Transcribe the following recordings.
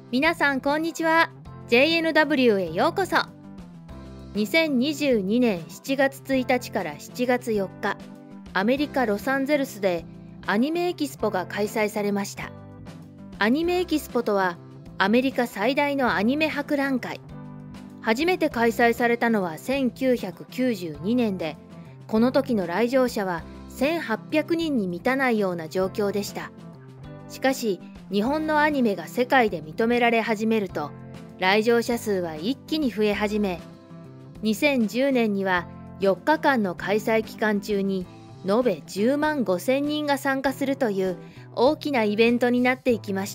皆さんこんにちは。 JNW へようこそ。2022年7月1日から7月4日、アメリカ・ロサンゼルスでアニメエキスポが開催されました。アニメエキスポとはアメリカ最大のアニメ博覧会。初めて開催されたのは1992年で、この時の来場者は1800人に満たないような状況でした。しかし日本のアニメが世界で認められ始めると、来場者数は一気に増え始め、2010年には4日間の開催期間中に延べ10万5,000人が参加するという大きなイベントになっていきました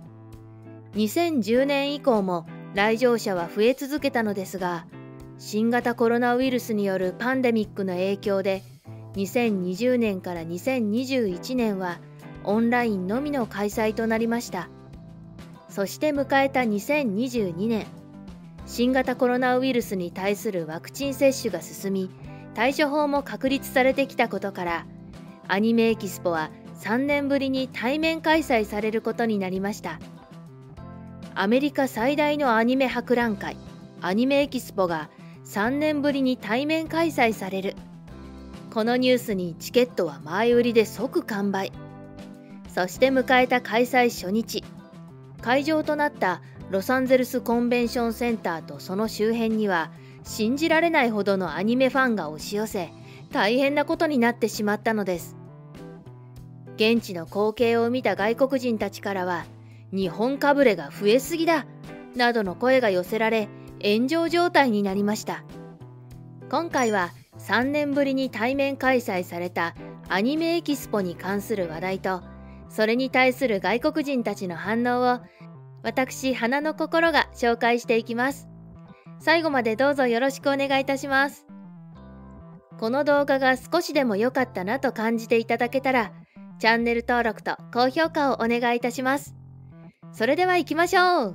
。2010年以降も来場者は増え続けたのですが、新型コロナウイルスによるパンデミックの影響で、2020年から2021年はオンラインのみの開催となりました。そして迎えた2022年、新型コロナウイルスに対するワクチン接種が進み、対処法も確立されてきたことから、アニメエキスポは3年ぶりに対面開催されることになりました。アメリカ最大のアニメ博覧会、アニメエキスポが3年ぶりに対面開催される。このニュースにチケットは前売りで即完売。そして迎えた開催初日、会場となったロサンゼルスコンベンションセンターとその周辺には、信じられないほどのアニメファンが押し寄せ、大変なことになってしまったのです。現地の光景を見た外国人たちからは、日本かぶれが増えすぎだなどの声が寄せられ、炎上状態になりました。今回は3年ぶりに対面開催されたアニメエキスポに関する話題と、それに対する外国人たちの反応を、私花の心が紹介していきます。最後までどうぞよろしくお願いいたします。この動画が少しでも良かったなと感じていただけたら、チャンネル登録と高評価をお願いいたします。それでは行きましょう。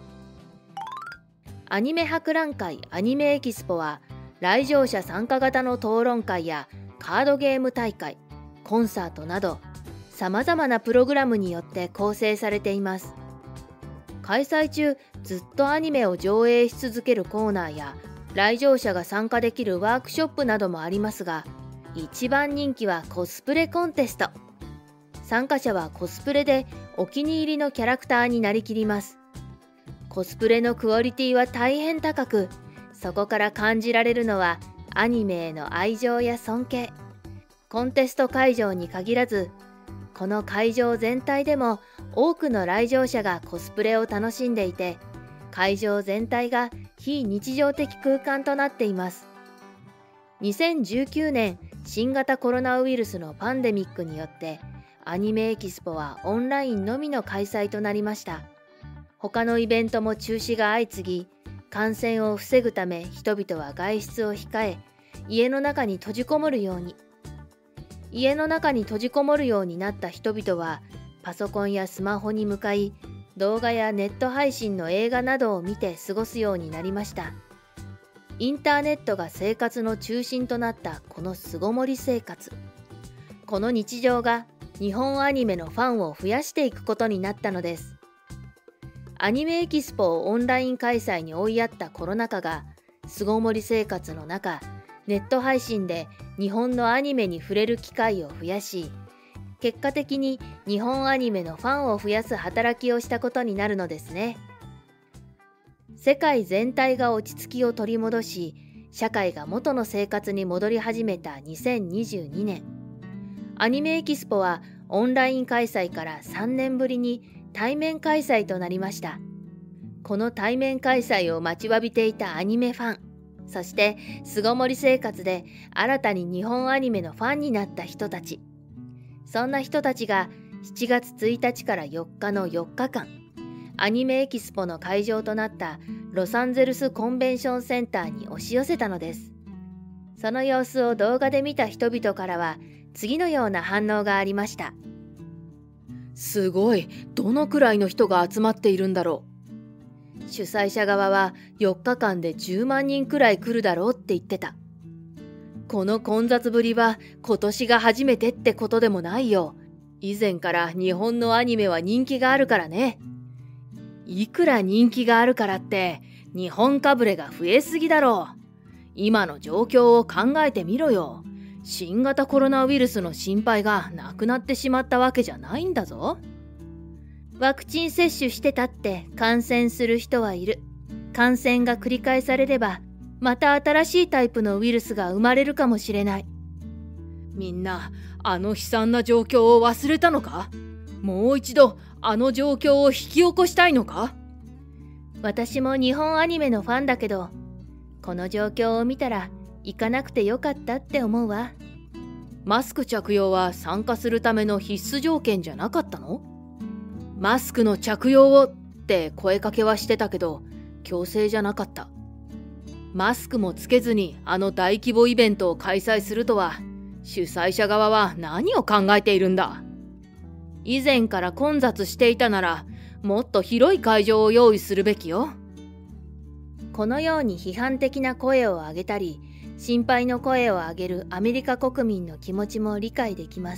アニメ博覧会アニメエキスポは、来場者参加型の討論会やカードゲーム大会、コンサートなど、さまざまなプログラムによって構成されています。開催中、ずっとアニメを上映し続けるコーナーや、来場者が参加できるワークショップなどもありますが、一番人気はコスプレコンテスト。参加者はコスプレでお気に入りのキャラクターになりきります。コスプレのクオリティは大変高く、そこから感じられるのはアニメへの愛情や尊敬。コンテスト会場に限らず、この会場全体でも多くの来場者がコスプレを楽しんでいて、会場全体が非日常的空間となっています。2019年新型コロナウイルスのパンデミックによってアニメエキスポはオンラインのみの開催となりました。他のイベントも中止が相次ぎ、感染を防ぐため人々は外出を控え、家の中に閉じこもるように。家の中に閉じこもるようになった人々は、パソコンやスマホに向かい、動画やネット配信の映画などを見て過ごすようになりました。インターネットが生活の中心となったこの巣ごもり生活。この日常が日本アニメのファンを増やしていくことになったのです。アニメエキスポをオンライン開催に追いやったコロナ禍が、巣ごもり生活の中、ネット配信で日本のアニメに触れる機会を増やし、結果的に日本アニメのファンを増やす働きをしたことになるのですね。世界全体が落ち着きを取り戻し、社会が元の生活に戻り始めた2022年。アニメエキスポはオンライン開催から3年ぶりに対面開催となりました。この対面開催を待ちわびていたアニメファン、そして巣ごもり生活で新たに日本アニメのファンになった人たち。そんな人たちが7月1日から4日の4日間、アニメエキスポの会場となったロサンゼルスコンベンションセンターに押し寄せたのです。その様子を動画で見た人々からは次のような反応がありました。 すごい、どのくらいの人が集まっているんだろう。 主催者側は4日間で10万人くらい来るだろうって言ってた。 この混雑ぶりは今年が初めてってことでもないよ。以前から日本のアニメは人気があるからね。 いくら人気があるからって日本かぶれが増えすぎだろう。今の状況を考えてみろよ。新型コロナウイルスの心配がなくなってしまったわけじゃないんだぞ。 ワクチン接種してたって感染する人はいる。感染が繰り返されれば、また新しいタイプのウイルスが生まれるかもしれない。 みんな、あの悲惨な状況を忘れたのか？もう一度あの状況を引き起こしたいのか？ 私も日本アニメのファンだけど、この状況を見たら行かなくてよかったって思うわ。 マスク着用は参加するための必須条件じゃなかったの？マスクの着用をって声かけはしてたけど、強制じゃなかった。マスクもつけずにあの大規模イベントを開催するとは、主催者側は何を考えているんだ。以前から混雑していたなら、もっと広い会場を用意するべきよ。 このように批判的な声を上げたり、心配の声を上げるアメリカ国民の気持ちも理解できます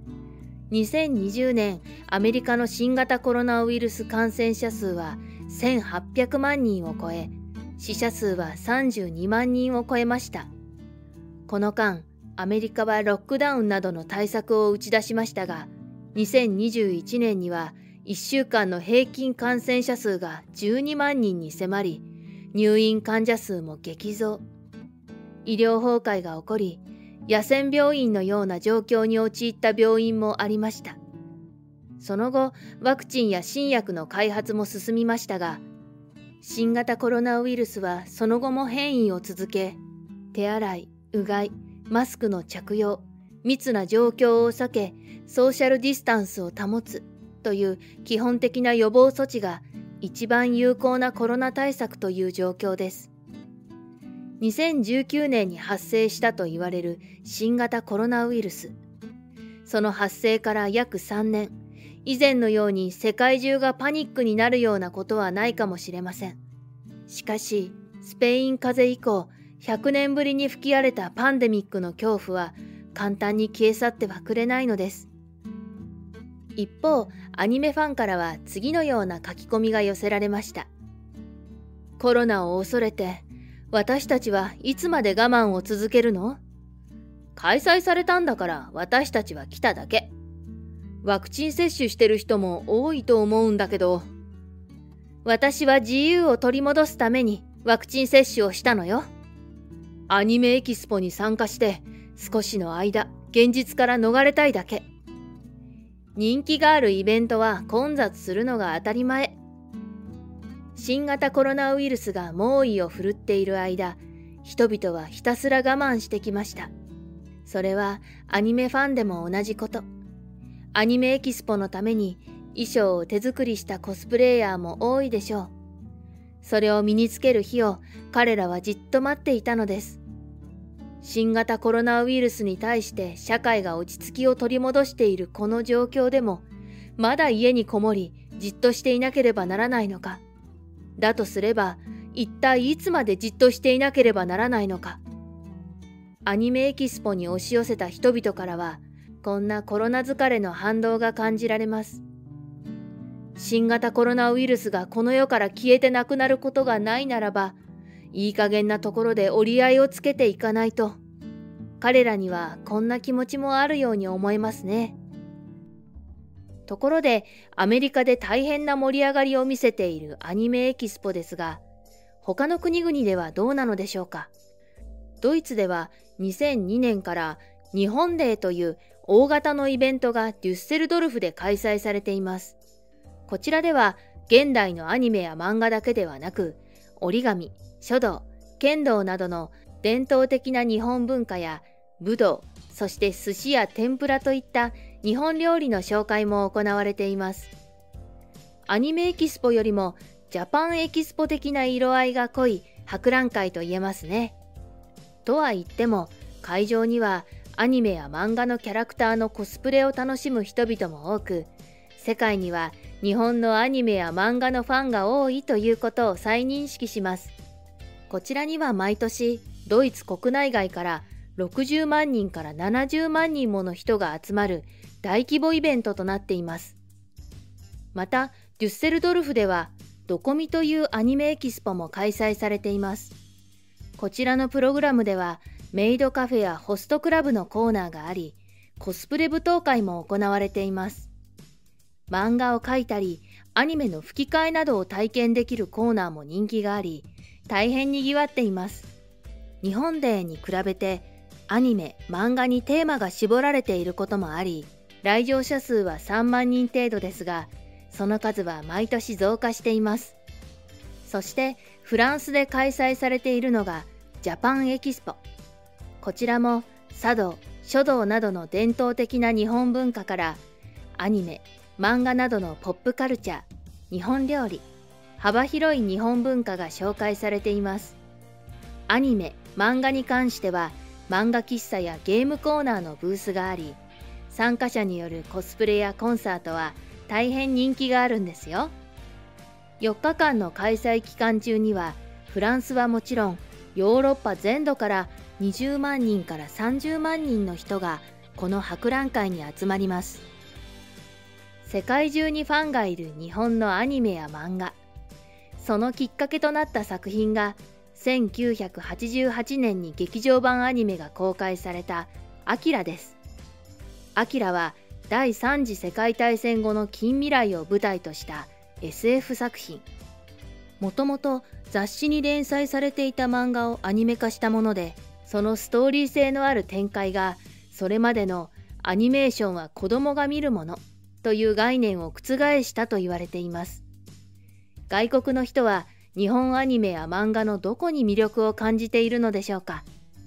。2020年、アメリカの新型コロナウイルス感染者数は1800万人を超え、死者数は32万人を超えました。この間、アメリカはロックダウンなどの対策を打ち出しましたが、2021年には1週間の平均感染者数が12万人に迫り、入院患者数も激増。医療崩壊が起こり、野戦病院のような状況に陥った病院もありました。その後、ワクチンや新薬の開発も進みましたが、新型コロナウイルスはその後も変異を続け、手洗い、うがい、マスクの着用、密な状況を避け、ソーシャルディスタンスを保つという基本的な予防措置が一番有効なコロナ対策という状況です。2019年に発生したと言われる新型コロナウイルス。その発生から約3年、以前のように世界中がパニックになるようなことはないかもしれません。しかし、スペイン風邪以降、100年ぶりに吹き荒れたパンデミックの恐怖は簡単に消え去ってはくれないのです。一方、アニメファンからは次のような書き込みが寄せられました。コロナを恐れて、私たちはいつまで我慢を続けるの？開催されたんだから私たちは来ただけ。ワクチン接種してる人も多いと思うんだけど、私は自由を取り戻すためにワクチン接種をしたのよ。アニメエキスポに参加して少しの間現実から逃れたいだけ。人気があるイベントは混雑するのが当たり前。新型コロナウイルスが猛威を振るっている間、人々はひたすら我慢してきました。それはアニメファンでも同じこと。アニメエキスポのために衣装を手作りしたコスプレイヤーも多いでしょう。それを身につける日を彼らはじっと待っていたのです。新型コロナウイルスに対して社会が落ち着きを取り戻しているこの状況でも、まだ家にこもりじっとしていなければならないのか。だとすれば、一体いつまでじっとしていなければならないのか。アニメエキスポに押し寄せた人々からは、こんなコロナ疲れの反動が感じられます。新型コロナウイルスがこの世から消えてなくなることがないならば、いい加減なところで折り合いをつけていかないと、彼らにはこんな気持ちもあるように思えますね。ところで、アメリカで大変な盛り上がりを見せているアニメエキスポですが、他の国々ではどうなのでしょうか。ドイツでは2002年から日本デーという大型のイベントがデュッセルドルフで開催されています。こちらでは現代のアニメや漫画だけではなく、折り紙、書道、剣道などの伝統的な日本文化や武道、そして寿司や天ぷらといった日本料理の紹介も行われています。アニメエキスポよりもジャパンエキスポ的な色合いが濃い博覧会と言えますね。とは言っても、会場にはアニメや漫画のキャラクターのコスプレを楽しむ人々も多く、世界には日本のアニメや漫画のファンが多いということを再認識します。こちらには毎年ドイツ国内外から60万人から70万人もの人が集まる大規模イベントとなっています。また、デュッセルドルフではドコミというアニメエキスポも開催されています。こちらのプログラムではメイドカフェやホストクラブのコーナーがあり、コスプレ舞踏会も行われています。漫画を描いたり、アニメの吹き替えなどを体験できるコーナーも人気があり、大変にぎわっています。日本デーに比べてアニメ・漫画にテーマが絞られていることもあり、来場者数は3万人程度ですが、その数は毎年増加しています。そしてフランスで開催されているのがジャパンエキスポ。こちらも茶道、書道などの伝統的な日本文化からアニメ、漫画などのポップカルチャー、日本料理、幅広い日本文化が紹介されています。アニメ、漫画に関しては漫画喫茶やゲームコーナーのブースがあり、参加者によるコスプレやコンサートは大変人気があるんですよ。4日間の開催期間中にはフランスはもちろんヨーロッパ全土から20万人から30万人の人がこの博覧会に集まります。世界中にファンがいる日本のアニメや漫画。そのきっかけとなった作品が1988年に劇場版アニメが公開されたアキラです。アキラは第3次世界大戦後の近未来を舞台とした SF 作品。もともと雑誌に連載されていた漫画をアニメ化したもので、そのストーリー性のある展開がそれまでのアニメーションは子供が見るものという概念を覆したと言われています。外国の人は日本アニメや漫画のどこに魅力を感じているのでしょうか。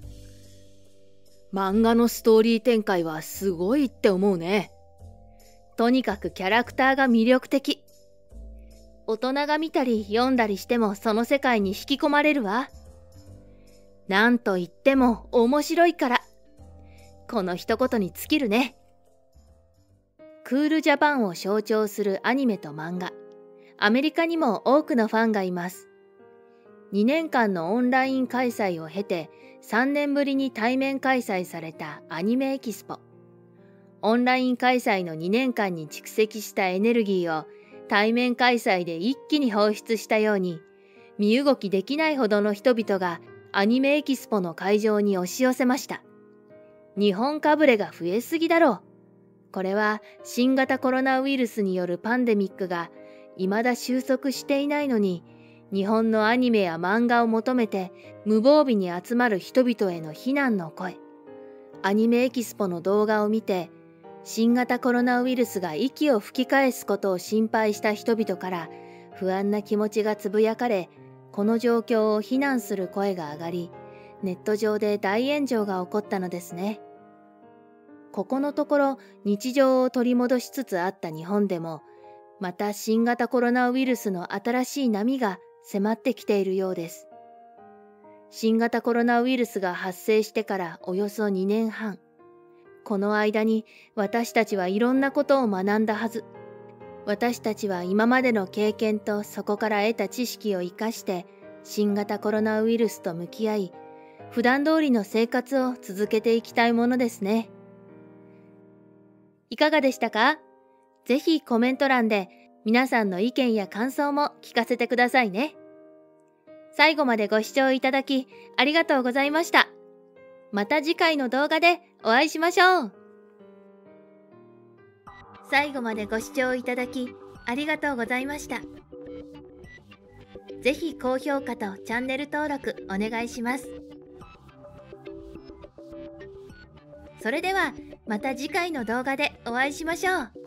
漫画のストーリー展開はすごいって思うね。 とにかくキャラクターが魅力的。大人が見たり読んだりしてもその世界に引き込まれるわ。なんといっても面白いから。この一言に尽きるね。クールジャパンを象徴するアニメと漫画。アメリカにも多くのファンがいます。2年間のオンライン開催を経て3年ぶりに対面開催されたアニメエキスポ。オンライン開催の2年間に蓄積したエネルギーを対面開催で一気に放出したように、身動きできないほどの人々がアニメエキスポの会場に押し寄せました。日本かぶれが増えすぎだろう。これは新型コロナウイルスによるパンデミックが未だ収束していないのに、日本のアニメや漫画を求めて無防備に集まる人々への非難の声。アニメエキスポの動画を見て、新型コロナウイルスが息を吹き返すことを心配した人々から不安な気持ちがつぶやかれ、この状況を非難する声が上がり、ネット上で大炎上が起こったのですね。ここのところ日常を取り戻しつつあった日本でも、また新型コロナウイルスの新しい波が迫ってきているようです。新型コロナウイルスが発生してからおよそ2年半。この間に私たちはいろんなことを学んだはず。私たちは今までの経験とそこから得た知識を生かして新型コロナウイルスと向き合い、普段通りの生活を続けていきたいものですね。いかがでしたか？ぜひコメント欄で皆さんの意見や感想も聞かせてくださいね。最後までご視聴いただきありがとうございました。また次回の動画でお会いしましょう。最後までご視聴いただきありがとうございました。ぜひ高評価とチャンネル登録お願いします。それではまた次回の動画でお会いしましょう。